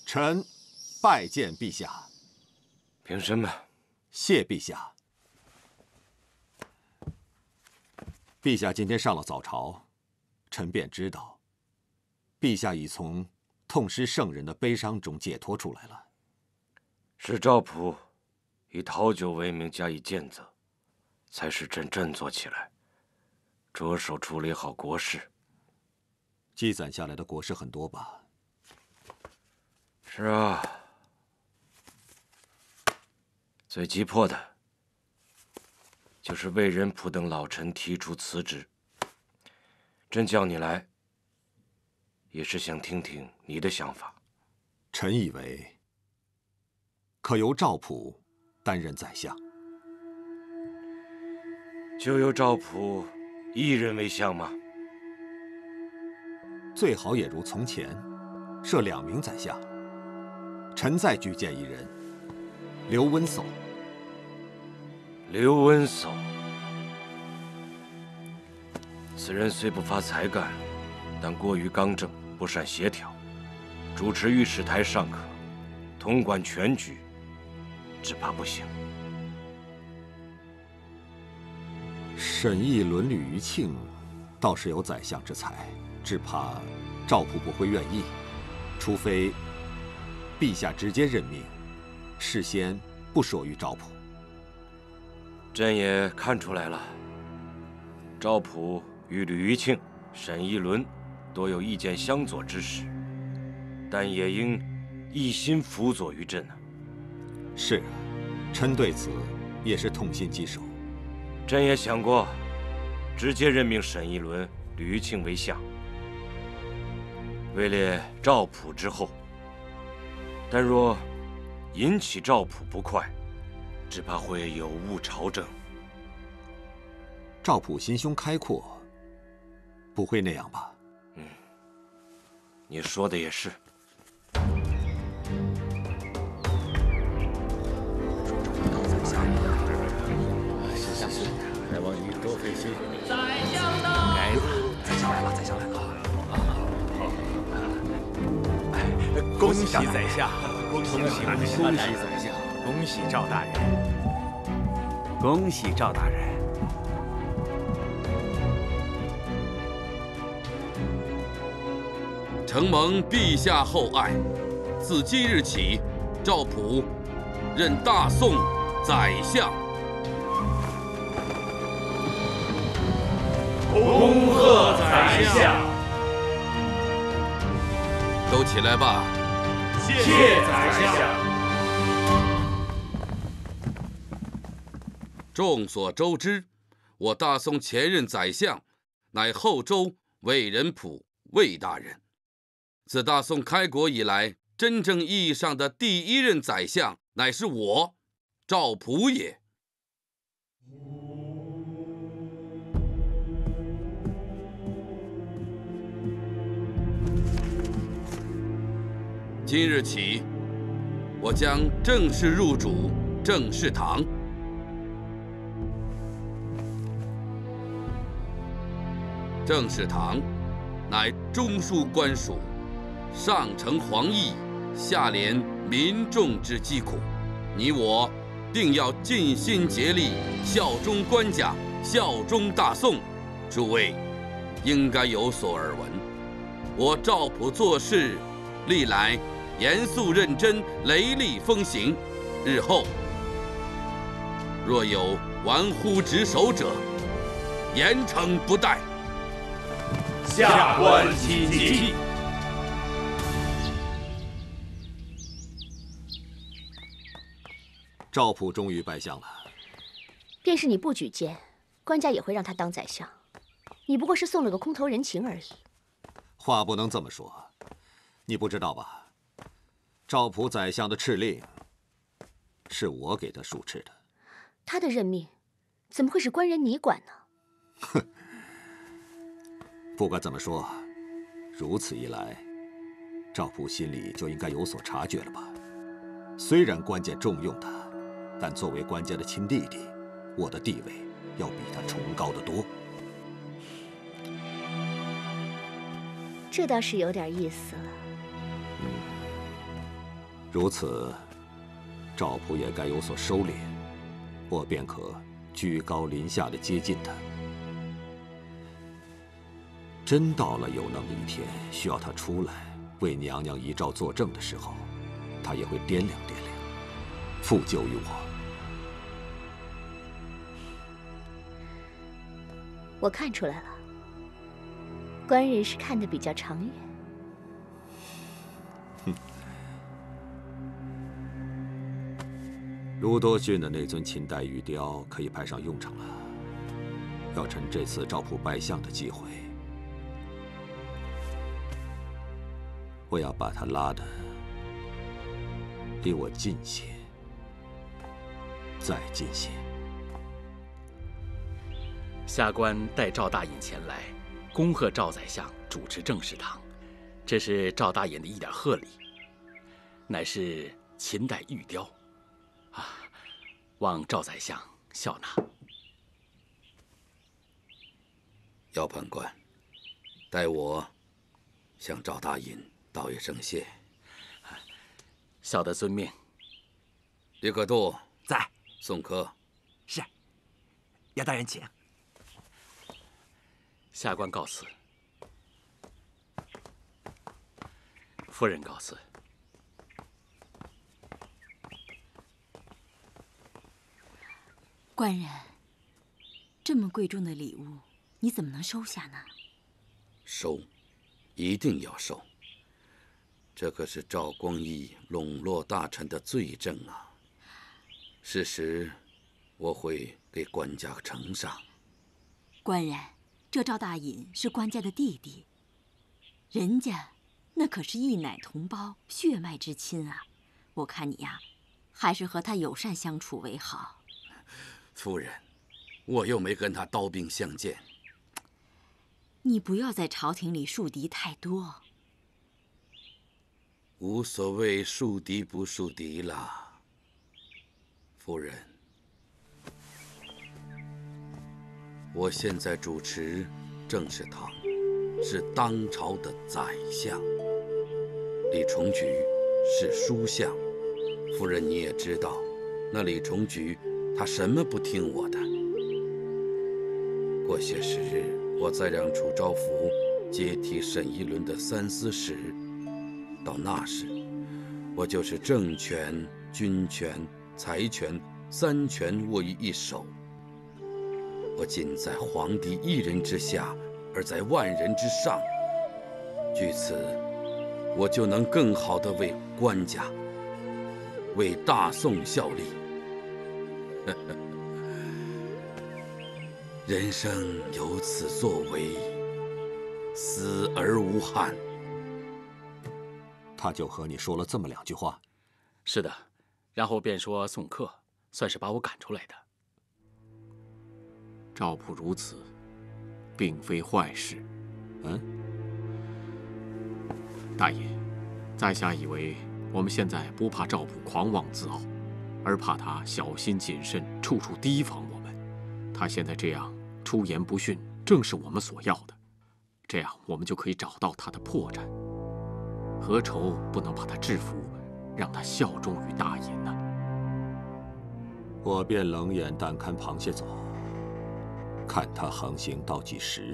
臣拜见陛下。 凭什么？ 谢陛下。陛下今天上了早朝，臣便知道，陛下已从痛失圣人的悲伤中解脱出来了。 是赵普以讨酒为名加以谴责，才使朕振作起来，着手处理好国事。 积攒下来的国事很多吧？ 是啊，最急迫的就是魏仁普等老臣提出辞职。朕叫你来，也是想听听你的想法。 臣以为，可由赵普担任宰相。 就由赵普一人为相吗？ 最好也如从前，设2名宰相。臣再举荐一人，刘温叟。 刘温叟，此人虽不乏才干，但过于刚正，不善协调。主持御史台尚可，统管全局，只怕不行。 沈义伦、吕余庆倒是有宰相之才，只怕赵普不会愿意，除非陛下直接任命，事先不说于赵普。 朕也看出来了，赵普与吕余庆、沈义伦多有意见相左之时，但也应一心辅佐于朕啊。 是，臣对此也是痛心疾首。 朕也想过，直接任命沈义伦、吕余庆为相，位列赵普之后。但若引起赵普不快，只怕会有误朝政。 赵普心胸开阔，不会那样吧？ 你说的也是。 是，来往于多费心。 宰相到！ 宰相来了，宰相来了。 恭喜宰相！ 恭喜宰相！ 恭喜赵大人！恭喜赵大人！ 承蒙陛下厚爱，自今日起，赵普任大宋宰相。 恭贺宰相！ 都起来吧！ 谢宰相！ 众所周知，我大宋前任宰相乃后周魏仁普魏大人。自大宋开国以来，真正意义上的第一任宰相乃是我，赵普也。今日起，我将正式入主政事堂。政事堂乃中枢官署，上承皇义，下连民众之疾苦。你我定要尽心竭力，效忠官家，效忠大宋。诸位应该有所耳闻，我赵普做事历来严肃认真，雷厉风行。日后若有玩忽职守者，严惩不贷。 下官谨记。 赵普终于拜相了。 便是你不举荐，官家也会让他当宰相。你不过是送了个空头人情而已。 话不能这么说，你不知道吧？赵普宰相的敕令，是我给他书敕的。 他的任命，怎么会是官人你管呢？ 哼，不管怎么说，如此一来，赵普心里就应该有所察觉了吧？虽然官家重用他，但作为官家的亲弟弟，我的地位要比他崇高得多。 这倒是有点意思了。 如此，赵普也该有所收敛，我便可居高临下的接近他。真到了有那么一天需要他出来为娘娘遗诏作证的时候，他也会掂量掂量，复救于我。 我看出来了，官人是看得比较长远。 卢多逊的那尊秦代玉雕可以派上用场了。要趁这次赵普拜相的机会，我要把他拉得离我近些，再近些。 下官带赵大隐前来，恭贺赵宰相主持正事堂，这是赵大隐的一点贺礼，乃是秦代玉雕，望赵宰相笑纳。 姚判官，代我向赵大隐道一声谢。 小的遵命。 李可度在。 宋科是。姚大人请。 下官告辞。夫人告辞。 官人，这么贵重的礼物，你怎么能收下呢？ 收，一定要收。这可是赵光义笼络大臣的罪证啊！事实，我会给官家呈上。 官人，这赵大隐是官家的弟弟，人家那可是一奶同胞、血脉之亲啊！我看你呀，还是和他友善相处为好。 夫人，我又没跟他刀兵相见。 你不要在朝廷里树敌太多。 无所谓树敌不树敌啦，夫人。我现在主持正事堂，是当朝的宰相。李重举是书相，夫人你也知道，那李重举他什么不听我的。过些时日，我再让楚昭福接替沈一伦的三司使。到那时，我就是政权、军权、财权三权握于一手。我仅在皇帝一人之下，而在万人之上。据此，我就能更好地为官家、为大宋效力。人生有此作为，死而无憾。 他就和你说了这么2句话？ 是的，然后便说送客，算是把我赶出来的。 赵普如此，并非坏事。大爷，在下以为我们现在不怕赵普狂妄自傲，而怕他小心谨慎，处处提防我们。他现在这样出言不逊，正是我们所要的。这样我们就可以找到他的破绽。何愁不能把他制服，让他效忠于大隐呢？ 我便冷眼淡看螃蟹走，看他横行到几时。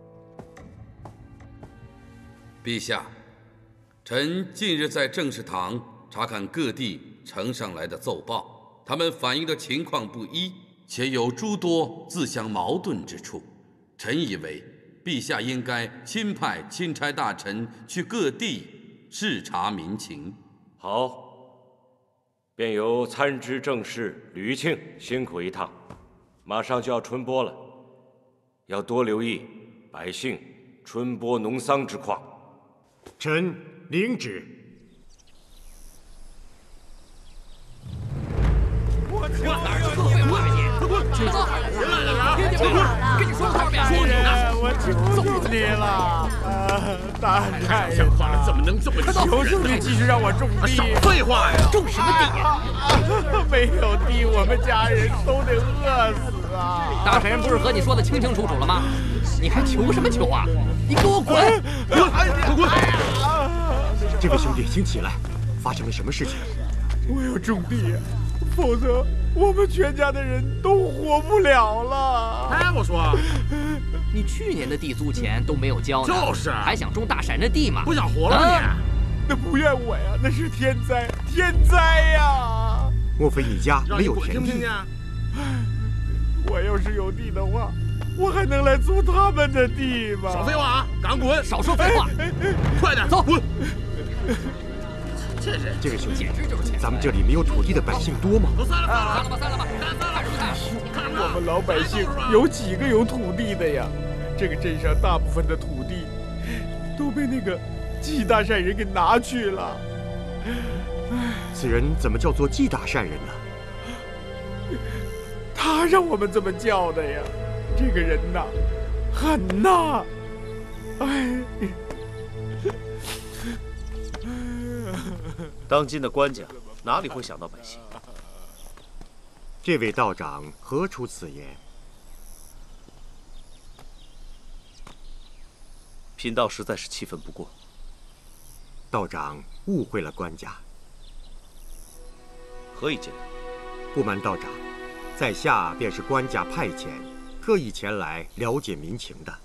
陛下，臣近日在政事堂查看各地呈上来的奏报，他们反映的情况不一，且有诸多自相矛盾之处。臣以为，陛下应该亲派钦差大臣去各地视察民情。 好，便由参知政事吕庆辛苦一趟，马上就要春播了，要多留意百姓春播农桑之况。 臣领旨。 我哪儿都不会骂你，人来了，跟你说多少遍，说你呢， 我求你了，大太像话了，怎么能这么求求你继续让我种地！ 少废话呀！ 种什么地呀？没有地，我们家人都得饿死啊！ 大臣不是和你说的清清楚楚了吗？你还求什么求啊？你给我滚！ 这位兄弟，请起来，发生了什么事情？ 我要种地呀，否则我们全家的人都活不了了。 哎，我说，你去年的地租钱都没有交呢， 就是， 还想种大闪的地吗？ 不想活了吗你？那不怨我呀，那是天灾，天灾呀！ 莫非你家没有田地？ 我要是有地的话，我还能来租他们的地吗？ 少废话啊！赶滚！少说废话！快点走！滚！ 这位兄弟，咱们这里没有土地的百姓多吗？ 都散了吧，散了吧！ 我们老百姓有几个有土地的呀？这个镇上大部分的土地都被那个季大善人给拿去了。 此人怎么叫做季大善人呢？ 他让我们这么叫的呀。这个人呐，狠呐！哎。 当今的官家哪里会想到百姓？ 这位道长何出此言？ 贫道实在是气愤不过。 道长误会了官家。 何以见得？ 不瞒道长，在下便是官家派遣，特意前来了解民情的。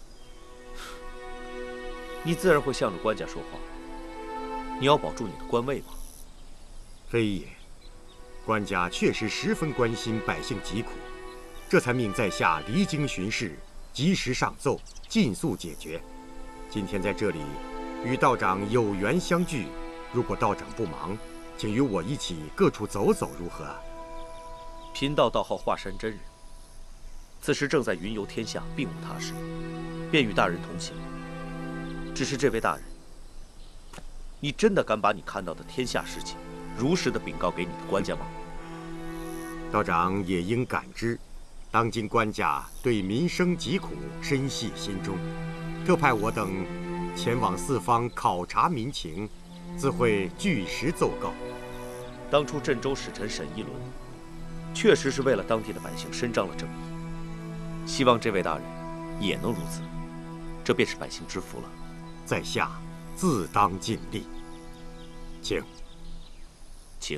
你自然会向着官家说话。你要保住你的官位吗？ 非也，官家确实十分关心百姓疾苦，这才命在下离京巡视，及时上奏，尽速解决。今天在这里与道长有缘相聚，如果道长不忙，请与我一起各处走走，如何？ 贫道道号华山真人，此时正在云游天下，并无他事，便与大人同行。只是这位大人，你真的敢把你看到的天下事情如实的禀告给你的官家吗？ 道长也应感知，当今官家对民生疾苦深系心中，特派我等前往四方考察民情，自会据实奏告。 当初镇州使臣沈一伦，确实是为了当地的百姓伸张了正义，希望这位大人也能如此，这便是百姓之福了。 在下自当尽力，请。 请。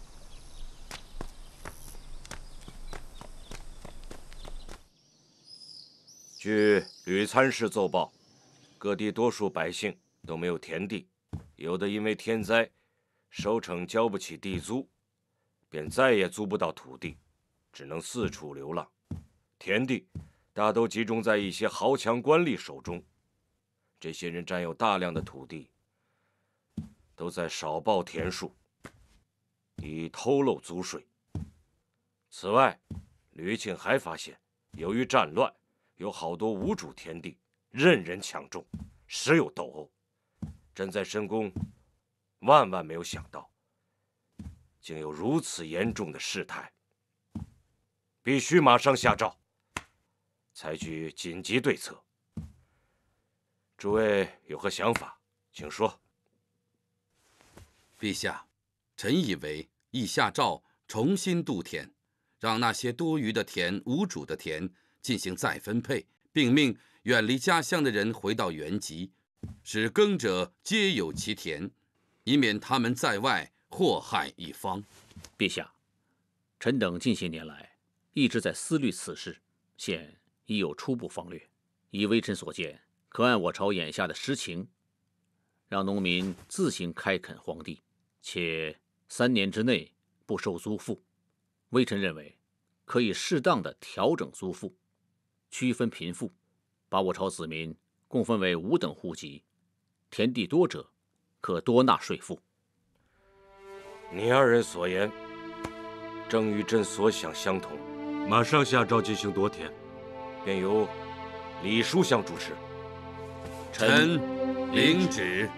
据吕参事奏报，各地多数百姓都没有田地，有的因为天灾，收成交不起地租，便再也租不到土地，只能四处流浪。田地大都集中在一些豪强官吏手中，这些人占有大量的土地，都在少报田数，以偷漏租税。此外，吕庆还发现，由于战乱，有好多无主田地任人抢种，时有斗殴。朕在深宫，万万没有想到，竟有如此严重的事态，必须马上下诏，采取紧急对策。诸位有何想法，请说。 陛下，臣以为宜下诏重新度田，让那些多余的田、无主的田进行再分配，并命远离家乡的人回到原籍，使耕者皆有其田，以免他们在外祸害一方。 陛下，臣等近些年来一直在思虑此事，现已有初步方略。以微臣所见，可按我朝眼下的实情，让农民自行开垦荒地，且3年之内不收租赋。微臣认为，可以适当的调整租赋，区分贫富，把我朝子民共分为5等户籍，田地多者可多纳税赋。 你二人所言，正与朕所想相同。马上下诏进行夺田，便由李书相主持。 臣领旨。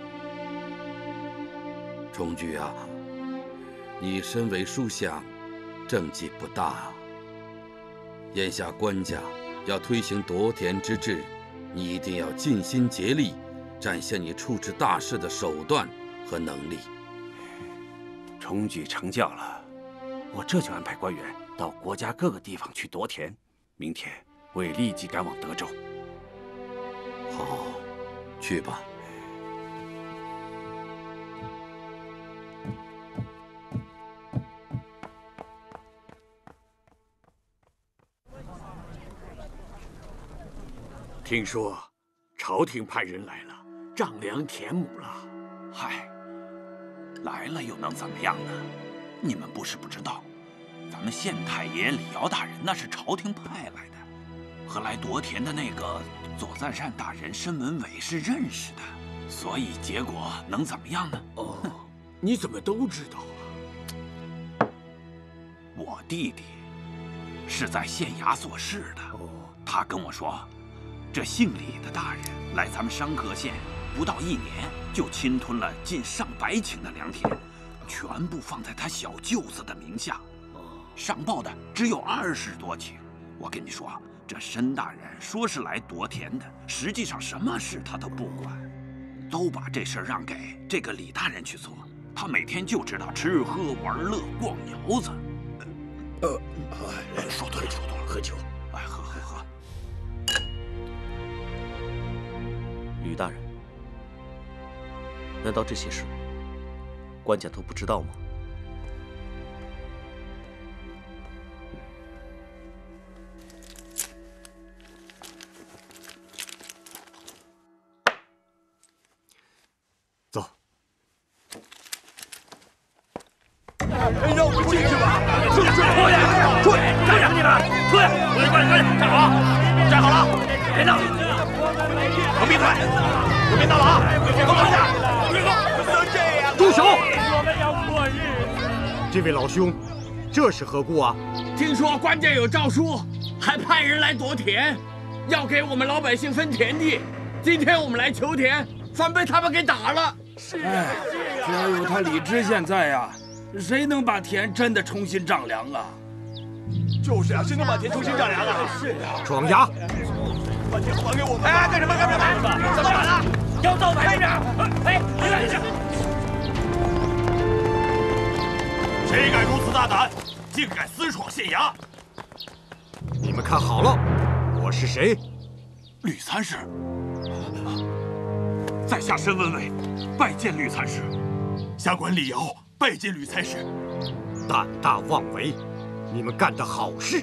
重举啊，你身为书相，政绩不大啊。眼下官家要推行夺田之制，你一定要尽心竭力，展现你处置大事的手段和能力。 重举成教了，我这就安排官员到国家各个地方去夺田。明天我也立即赶往德州。 好，去吧。 听说朝廷派人来了，丈量田亩了。 嗨，来了又能怎么样呢？你们不是不知道，咱们县太爷李尧大人那是朝廷派来的，和来夺田的那个左赞善大人申文伟是认识的，所以结果能怎么样呢？ 哦，你怎么都知道啊？ 我弟弟是在县衙做事的，他跟我说，这姓李的大人来咱们商河县不到1年，就侵吞了近上百顷的良田，全部放在他小舅子的名下。上报的只有20多顷。我跟你说，这申大人说是来夺田的，实际上什么事他都不管，都把这事儿让给这个李大人去做。他每天就知道吃喝玩乐逛窑子。说多了，说多了，喝酒。哎，喝。 吕大人，难道这些事官家都不知道吗？ 走。 让我们进去吧！出去！出去！站着！你们出去！快！站好！站好了！别闹！都闭嘴！都别闹了啊！给我坐下！不能这样！ 住手！ 我们要过日子。 这位老兄，这是何故啊？ 听说官家有诏书，还派人来夺田，要给我们老百姓分田地。今天我们来求田，反被他们给打了。 是啊，只要有他李知县在呀，谁能把田真的重新丈量啊？ 就是啊，谁能把田重新丈量啊？是啊， 闯衙！ 把田还给我们！哎，干什么？怎么了？要造反是不是？哎，谁敢如此大胆，竟敢私闯县衙？ 你们看好了，我是谁？ 吕参事。在下申文伟，拜见吕参事。 下官李尧拜见吕参事。 胆大妄为，你们干的好事！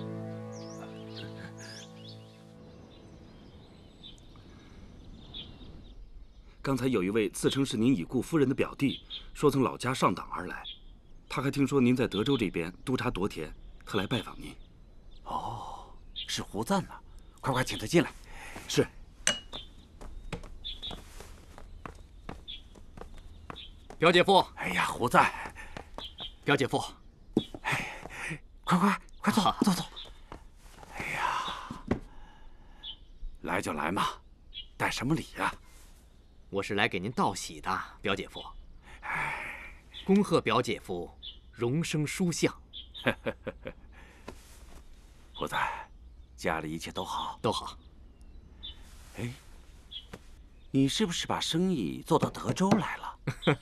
刚才有一位自称是您已故夫人的表弟，说从老家上党而来，他还听说您在德州这边督察夺田，特来拜访您。 哦，是胡赞呢，快请他进来。 是。 表姐夫， 哎呀，胡赞， 表姐夫， 快坐。哎呀，来就来嘛，带什么礼呀？ 我是来给您道喜的，表姐夫。恭贺表姐夫荣升书相。 胡赞，家里一切都好？ 都好。 哎，你是不是把生意做到德州来了？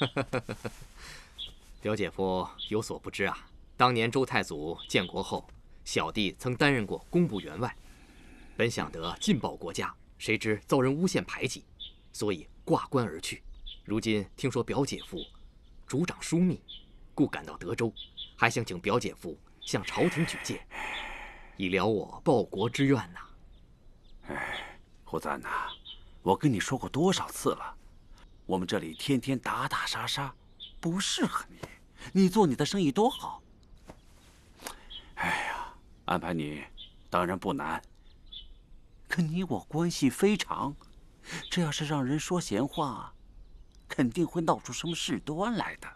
表姐夫有所不知啊，当年周太祖建国后，小弟曾担任过工部员外，本想得进报国家，谁知遭人诬陷排挤，所以挂冠而去。如今听说表姐夫主掌枢密，故赶到德州，还想请表姐夫向朝廷举荐，以了我报国之愿呐。 哎，胡赞呐，我跟你说过多少次了，我们这里天天打打杀杀，不适合你。你做你的生意多好。哎呀，安排你当然不难，可你我关系非常，这要是让人说闲话，肯定会闹出什么事端来的。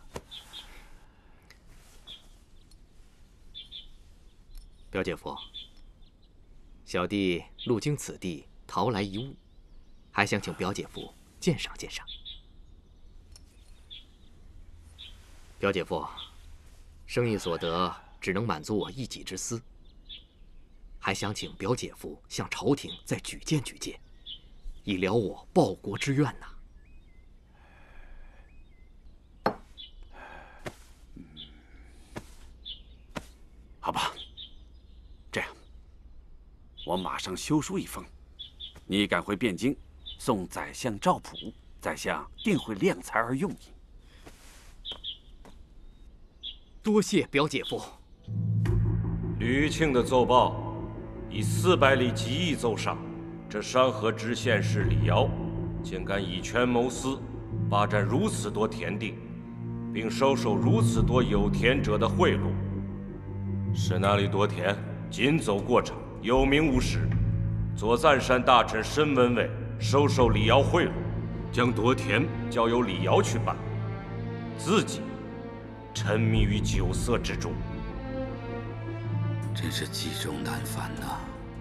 表姐夫，小弟路经此地，淘来一物，还想请表姐夫鉴赏鉴赏。表姐夫，生意所得只能满足我一己之私，还想请表姐夫向朝廷再举荐举荐，以了我报国之愿呐。 好吧，这样，我马上修书一封，你赶回汴京，送宰相赵普，宰相定会量才而用你。 多谢表姐夫。 吕庆的奏报以400里集役奏上， 这山河知县使李尧，竟敢以权谋私，霸占如此多田地，并收受如此多有田者的贿赂，使那里多田尽走过场，有名无实。左赞山大臣申文伟收受李尧贿赂，将夺田交由李尧去办，自己沉迷于酒色之中， 真是积重难返呐！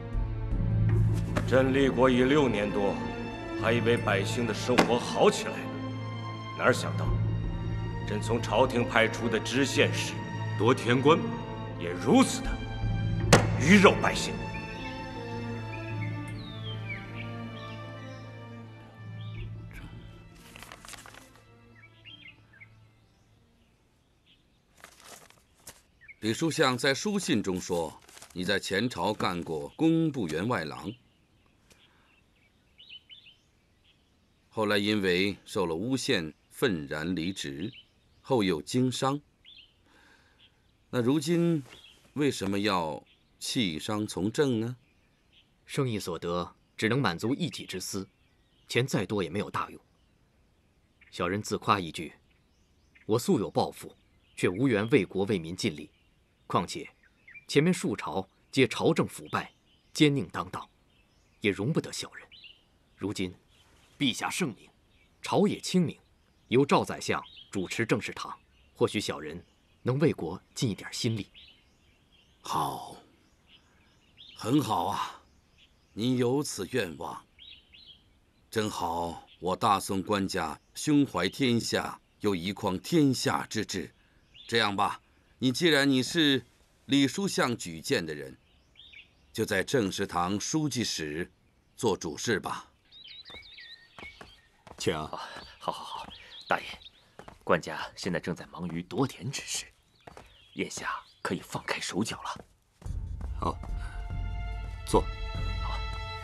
朕立国已6年多，还以为百姓的生活好起来了，哪想到朕从朝廷派出的知县使夺田官，也如此的鱼肉百姓。 李书相在书信中说，你在前朝干过工部员外郎，后来因为受了诬陷，愤然离职，后又经商。那如今为什么要弃商从政呢？ 生意所得只能满足一己之私，钱再多也没有大用。小人自夸一句：我素有抱负，却无缘为国为民尽力。况且，前面数朝皆朝政腐败，奸佞当道，也容不得小人。如今，陛下圣明，朝野清明，由赵宰相主持政事堂，或许小人能为国尽一点心力。 好，很好啊，你有此愿望，正好。我大宋官家胸怀天下，有一匡天下之志。这样吧。既然你是李书相举荐的人，就在政事堂书记室做主事吧。 请。 好，大爷，官家现在正在忙于夺田之事，眼下可以放开手脚了。 好，坐。 好。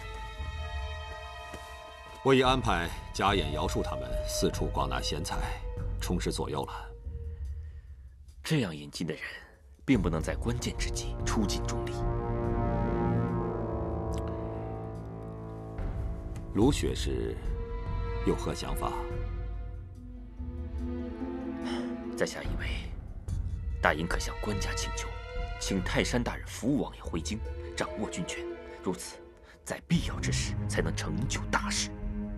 我已安排贾演、姚树他们四处广纳贤才，充实左右了。 这样引进的人，并不能在关键之际出尽忠力。 卢学士有何想法？ 在下以为，大隐可向官家请求，请泰山大人扶王爷回京，掌握军权，如此，在必要之时才能成就大事。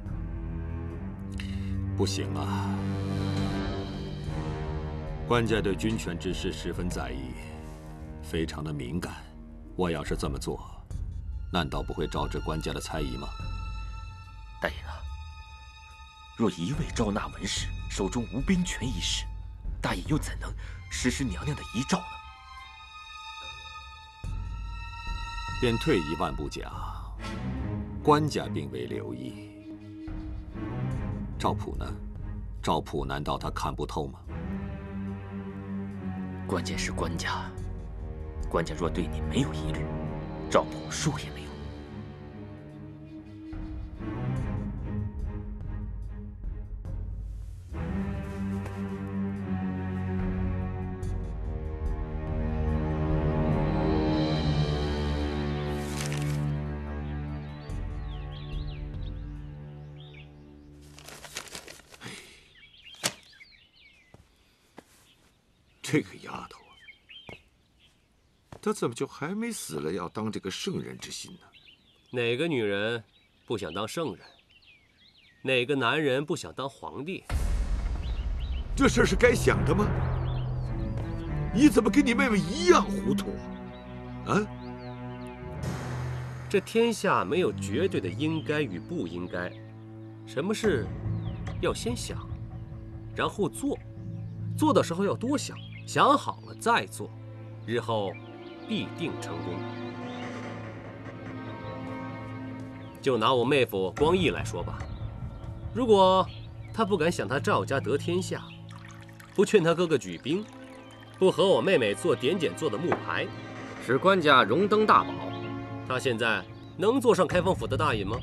不行啊！官家对军权之事十分在意，非常的敏感。我要是这么做，难道不会招致官家的猜疑吗？ 大隐啊，若一味招纳文士，手中无兵权一事，大隐又怎能实施娘娘的遗诏呢？ 便退一万步讲，官家并未留意。赵普呢？赵普难道他看不透吗？ 关键是官家，官家若对你没有疑虑，赵普说也没用。 这个丫头啊，她怎么就还没死了要当这个圣人之心呢？ 哪个女人不想当圣人？哪个男人不想当皇帝？ 这事是该想的吗？你怎么跟你妹妹一样糊涂啊？啊？ 这天下没有绝对的应该与不应该，什么事要先想，然后做，做的时候要多想。想好了再做，日后必定成功。就拿我妹夫光义来说吧，如果他不敢想他赵家得天下，不劝他哥哥举兵，不和我妹妹做点检做的木牌， 使官家荣登大宝， 他现在能坐上开封府的大尹吗？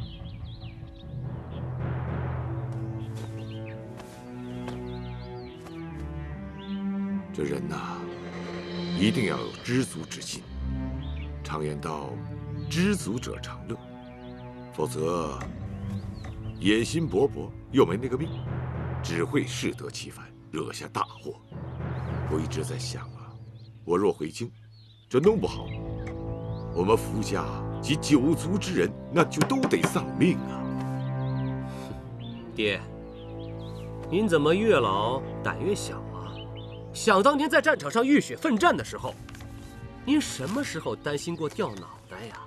这人呐，一定要有知足之心。常言道，知足者常乐。 否则野心勃勃又没那个命，只会适得其反，惹下大祸。我一直在想啊，我若回京，这弄不好，我们福家及9族之人那就都得丧命啊！ 爹，您怎么越老胆越小啊？想当年在战场上浴血奋战的时候，您什么时候担心过掉脑袋呀？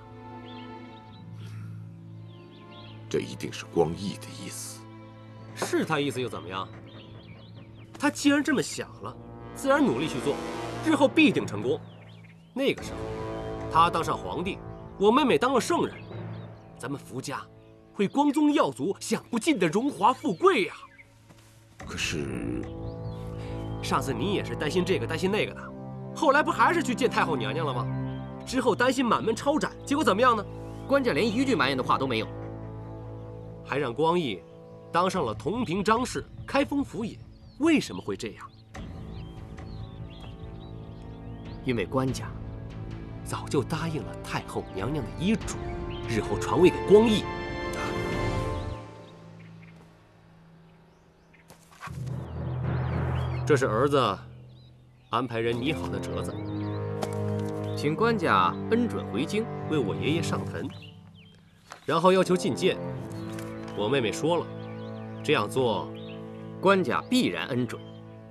这一定是光义的意思。 是他意思又怎么样？他既然这么想了，自然努力去做，日后必定成功。那个时候，他当上皇帝，我妹妹当了圣人，咱们福家会光宗耀祖，享不尽的荣华富贵呀。 可是， 上次你也是担心这个担心那个的，后来不还是去见太后娘娘了吗？之后担心满门抄斩，结果怎么样呢？ 官家连一句埋怨的话都没有， 还让光义当上了同平章事，开封府尹。为什么会这样？因为官家早就答应了太后娘娘的遗嘱，日后传位给光义。这是儿子安排人拟好的折子， 请官家恩准回京为我爷爷上坟，然后要求觐见。我妹妹说了，这样做， 官家必然恩准。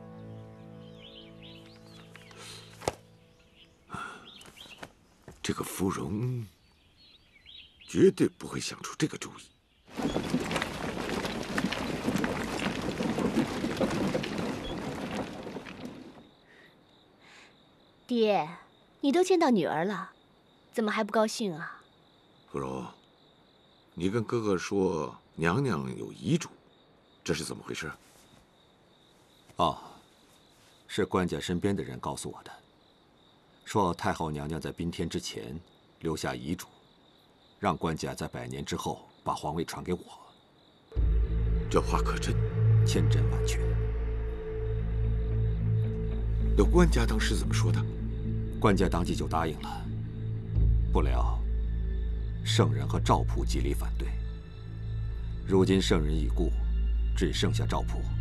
这个芙蓉绝对不会想出这个主意。 爹，你都见到女儿了，怎么还不高兴啊？ 芙蓉，你跟哥哥说娘娘有遗嘱，这是怎么回事？ 哦，是官家身边的人告诉我的，说太后娘娘在宾天之前留下遗嘱，让官家在100年之后把皇位传给我。 这话可真？ 千真万确。 那官家当时怎么说的？ 官家当即就答应了，不料圣人和赵普极力反对。如今圣人已故，只剩下赵普。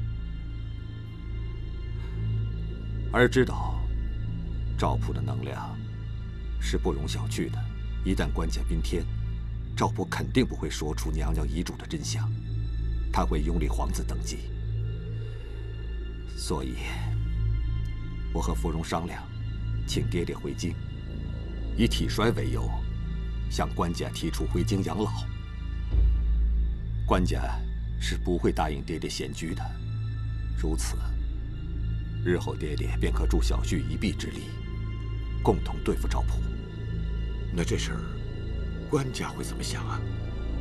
而知道赵普的能量是不容小觑的，一旦官家宾天，赵普肯定不会说出娘娘遗嘱的真相，他会拥立皇子登基。所以，我和芙蓉商量，请爹爹回京，以体衰为由，向官家提出回京养老。官家是不会答应爹爹闲居的，如此，日后爹爹便可助小婿一臂之力，共同对付赵普。 那这事儿，官家会怎么想啊？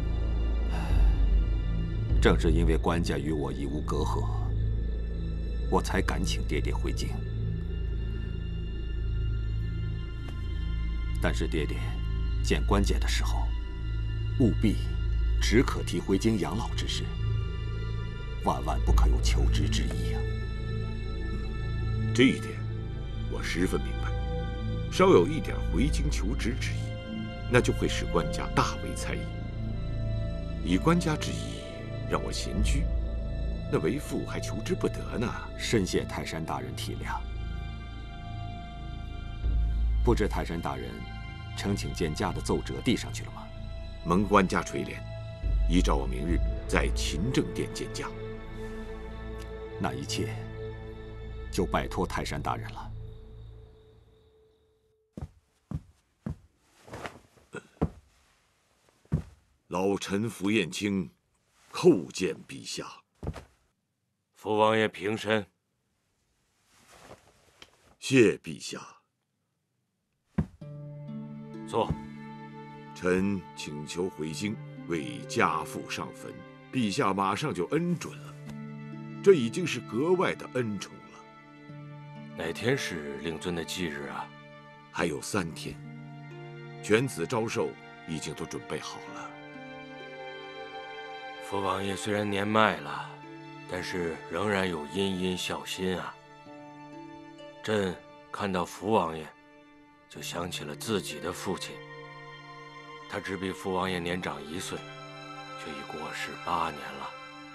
正是因为官家与我已无隔阂，我才敢请爹爹回京。但是爹爹见官家的时候，务必只可提回京养老之事，万万不可有求职之意啊！ 这一点我十分明白。稍有一点回京求职之意，那就会使官家大为猜疑。以官家之意，让我闲居，那为父还求之不得呢。 深谢泰山大人体谅。不知泰山大人呈请见驾的奏折递上去了吗？ 蒙官家垂怜，依照我明日在勤政殿见驾。 那一切就拜托泰山大人了。 老臣符彦卿叩见陛下。 福王爷平身。 谢陛下。 坐。 臣请求回京为家父上坟，陛下马上就恩准了，这已经是格外的恩宠了。 哪天是令尊的忌日啊？ 还有3天，犬子招寿已经都准备好了。 福王爷虽然年迈了，但是仍然有殷殷孝心啊。朕看到福王爷，就想起了自己的父亲。他只比福王爷年长1岁， 却已过世8年了。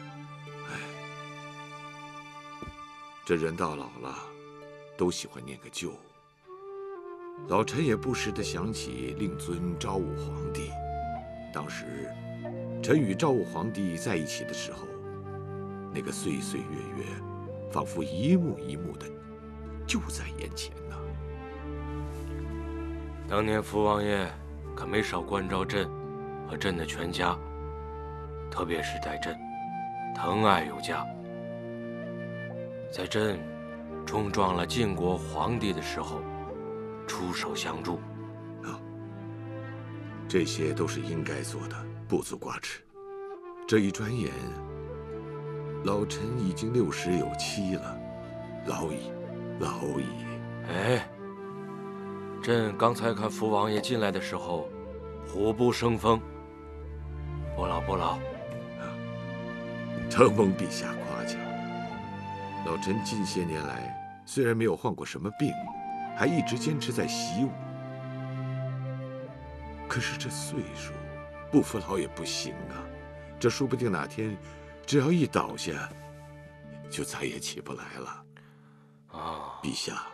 这人到老了，都喜欢念个旧。老臣也不时地想起令尊昭武皇帝。当时，臣与昭武皇帝在一起的时候，那个岁岁月月，仿佛一幕一幕的，就在眼前呢。 当年福王爷可没少关照朕和朕的全家，特别是待朕疼爱有加。在朕冲撞了晋国皇帝的时候，出手相助。 这些都是应该做的，不足挂齿。这一转眼，老臣已经60有7了，老矣，老矣。 哎，朕刚才看福王爷进来的时候，虎步生风，不老不老。 承蒙陛下夸奖。老臣近些年来虽然没有患过什么病，还一直坚持在习武，可是这岁数，不服老也不行啊。这说不定哪天，只要一倒下，就再也起不来了。陛下，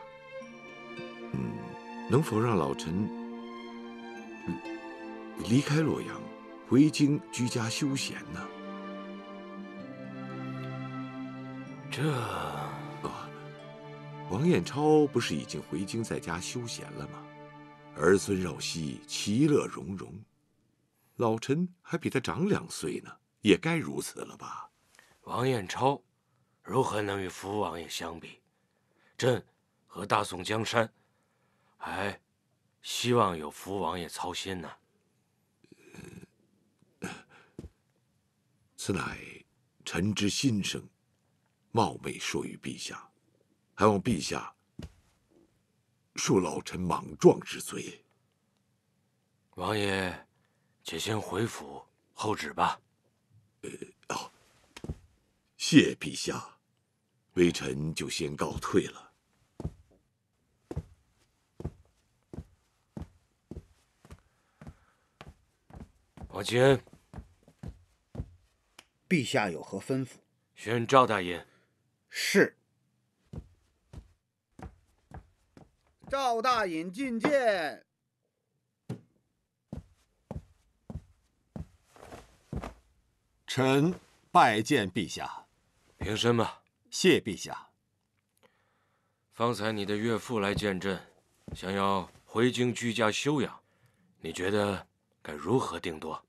能否让老臣离开洛阳，回京居家休闲呢？王彦超不是已经回京在家休闲了吗？儿孙绕膝，其乐融融。老臣还比他长2岁呢，也该如此了吧？ 王彦超如何能与福王爷相比？朕和大宋江山，还希望有福王爷操心呢。 此乃臣之心声，冒昧说与陛下，还望陛下恕老臣莽撞之罪。 王爷，且先回府候旨吧。 谢陛下，微臣就先告退了。 王钦恩， 陛下有何吩咐？ 宣赵大尹。 是。赵大尹觐见。 臣拜见陛下。 平身吧。 谢陛下。 方才你的岳父来见朕，想要回京居家休养，你觉得该如何定夺？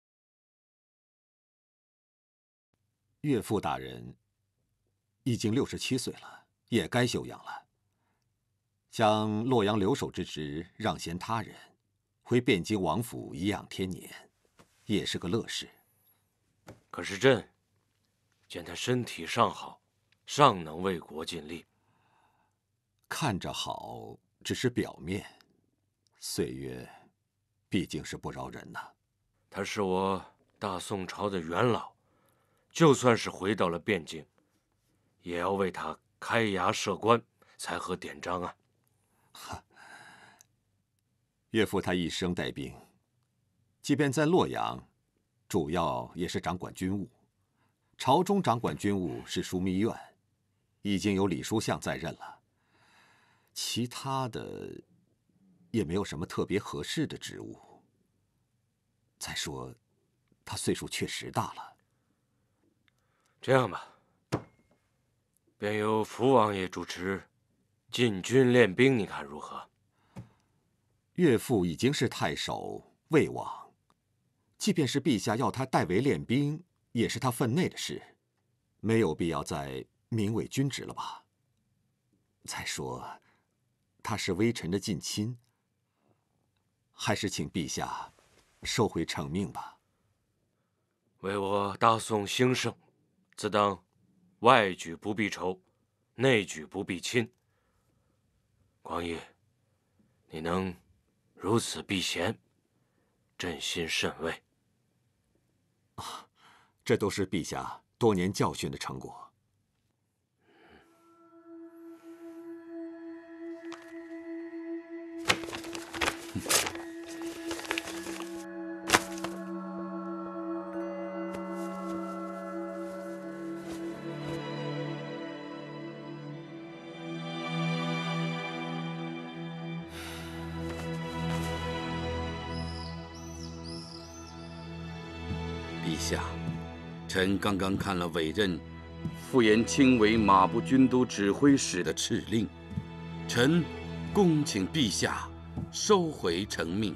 岳父大人已经67岁了，也该休养了。将洛阳留守之职让贤他人，回汴京王府颐养天年，也是个乐事。 可是朕见他身体尚好，尚能为国尽力。 看着好，只是表面，岁月毕竟是不饶人呐。 他是我大宋朝的元老，就算是回到了汴京，也要为他开衙设官，才合典章啊。 岳父他一生带兵，即便在洛阳，主要也是掌管军务。朝中掌管军务是枢密院，已经有李书相在任了。其他的也没有什么特别合适的职务。再说，他岁数确实大了。 这样吧，便由福王爷主持进军练兵，你看如何？ 岳父已经是太守、魏王，即便是陛下要他代为练兵，也是他分内的事，没有必要再名为军职了吧？再说，他是微臣的近亲，还是请陛下收回成命吧。 为我大宋兴盛，自当外举不避仇，内举不避亲。光义，你能如此避嫌，朕心甚慰。 这都是陛下多年教训的成果。 陛下，臣刚刚看了委任傅延清为马步军都指挥使的敕令，臣恭请陛下收回成命。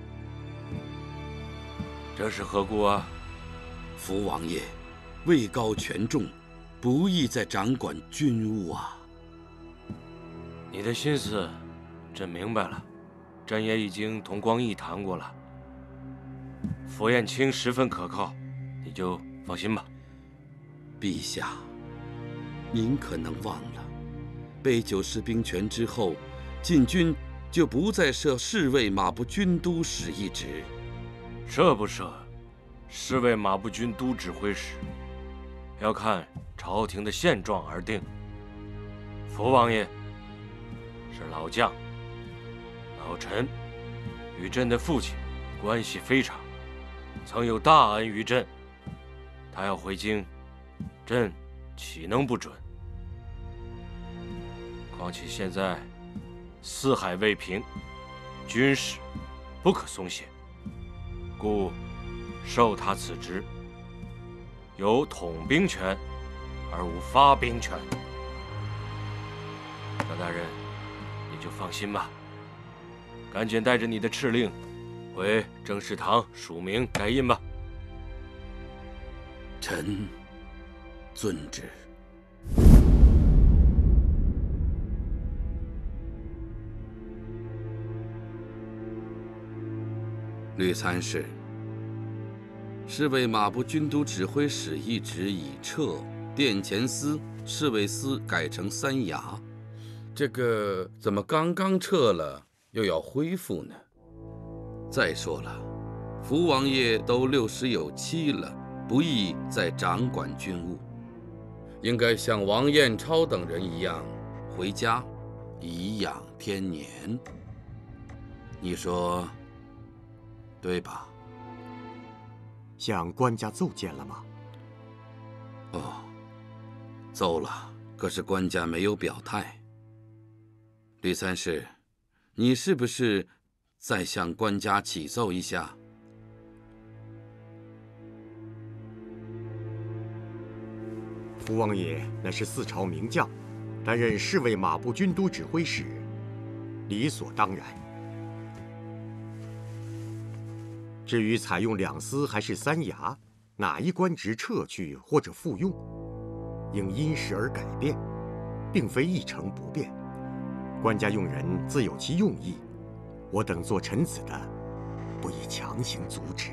这是何故啊？ 福王爷位高权重，不宜再掌管军务啊。 你的心思，朕明白了。朕也已经同光义谈过了。傅彦卿十分可靠，你就放心吧。 陛下，您可能忘了，杯酒释兵权之后，禁军就不再设侍卫马步军都使一职。 设不设，侍卫马步军都指挥使，要看朝廷的现状而定。福王爷是老将、老臣，与朕的父亲关系非常，曾有大恩于朕。他要回京，朕岂能不准？况且现在四海未平，军事不可松懈，故授他此职，有统兵权，而无发兵权。赵大人，你就放心吧，赶紧带着你的敕令回政事堂署名盖印吧。 臣遵旨。吕参事，侍卫马步军都指挥使一职已撤，殿前司、侍卫司改成三衙。这个怎么刚刚撤了，又要恢复呢？再说了，福王爷都60有7了，不宜再掌管军务，应该像王彦超等人一样回家颐养天年。你说对吧？ 向官家奏见了吗？ 哦，奏了，可是官家没有表态。吕参事，你是不是再向官家启奏一下？ 福王爷乃是4朝名将，担任侍卫马步军都指挥使，理所当然。至于采用2司还是3衙，哪一官职撤去或者复用，应因时而改变，并非一成不变。官家用人自有其用意，我等做臣子的，不宜强行阻止。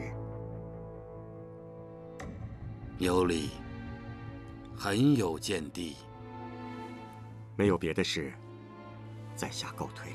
有理，很有见地。 没有别的事，在下告退。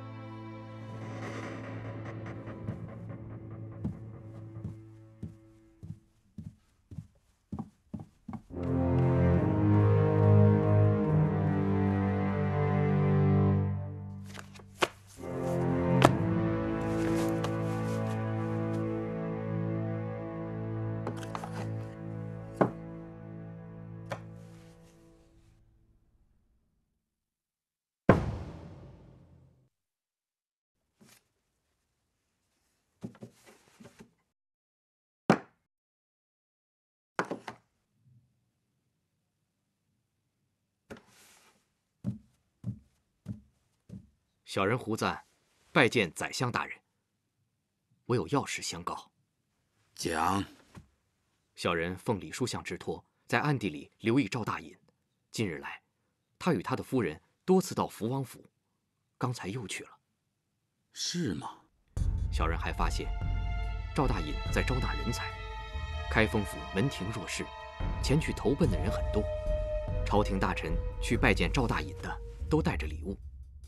小人胡赞，拜见宰相大人。我有要事相告。 讲。 小人奉李书相之托，在暗地里留意赵大隐。近日来，他与他的夫人多次到福王府，刚才又去了。 是吗？ 小人还发现，赵大隐在招纳人才。开封府门庭若市，前去投奔的人很多。朝廷大臣去拜见赵大隐的，都带着礼物。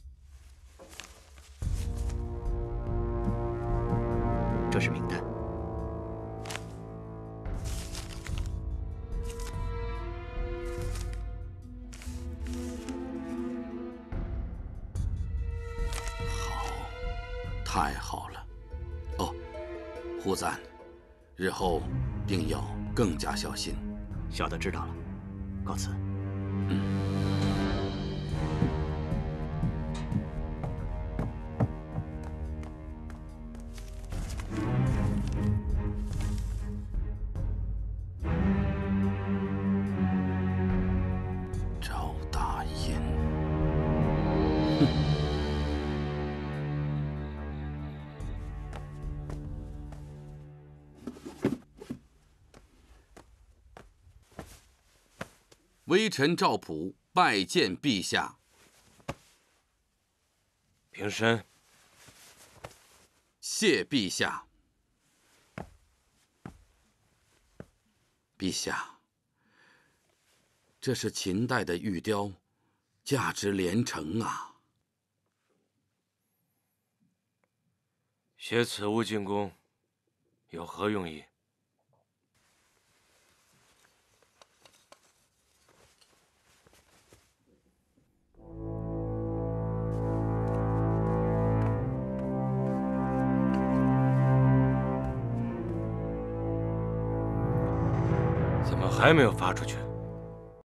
这是名单。 好，太好了。哦，胡赞，日后定要更加小心。 小的知道了，告辞。 微臣赵普拜见陛下。 平身。 谢陛下。陛下，这是秦代的玉雕，价值连城啊！ 携此物进宫，有何用意？怎么还没有发出去？